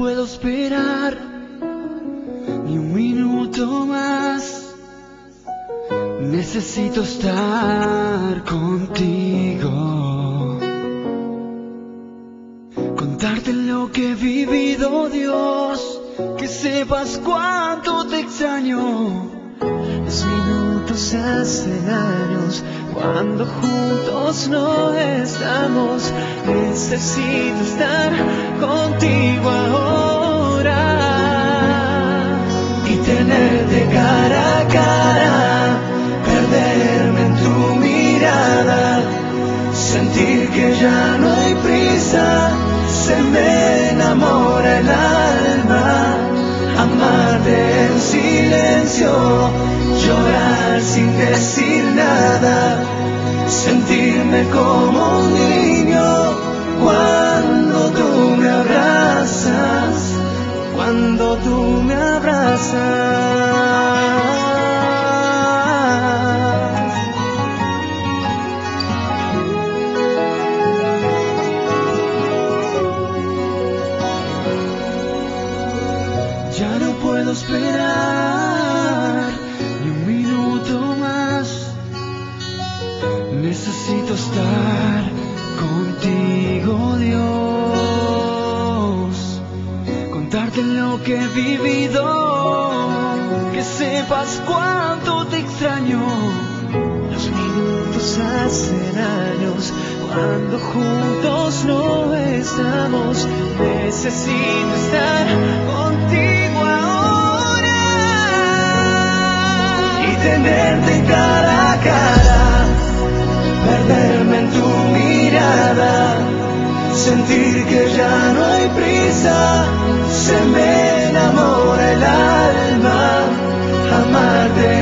puedo esperar ni un minuto más. Necesito estar contigo, contarte lo que he vivido, Dios, que sepas cuánto te extraño. Los minutos hacen años, cuando juntos no estamos. Necesito estar contigo ahora y tenerte cara a cara, perderme en tu mirada, sentir que ya no hay prisa, se me enamora el alma, amarte en silencio, llorar sin decir nada, sentirme como un niño cuando tú me abrazas, cuando tú me abrazas. Ya no puedo esperar ni un minuto más. Necesito estar contigo, Dios, contarte lo que he vivido, que sepas cuánto te extraño. Los minutos hacen años, cuando juntos no estamos. Necesito estar contigo ahora y tenerte cara a cara, perderme en tu mirada, sentir que ya no hay prisa, se me enamora el alma, amarte